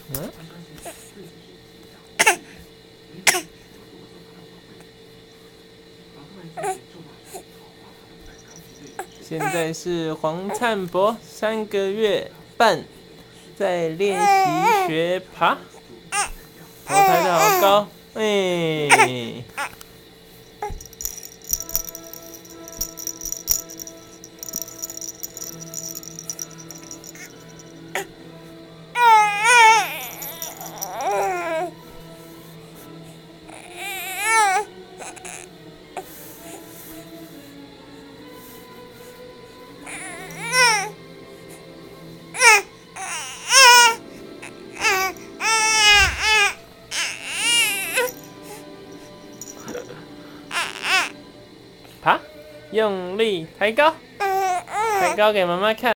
嗯，现在是黄灿博3个月半，在练习学爬，头抬得好高，哎。爬，用力抬高，抬高给妈妈看。